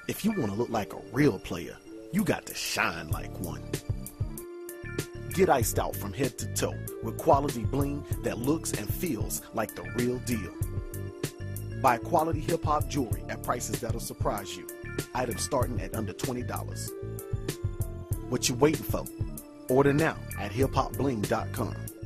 If you want to look like a real player, you got to shine like one. Get iced out from head to toe with quality bling that looks and feels like the real deal. Buy quality hip-hop jewelry at prices that'll surprise you. Items starting at under $20. What you waiting for? Order now at hiphopbling.com.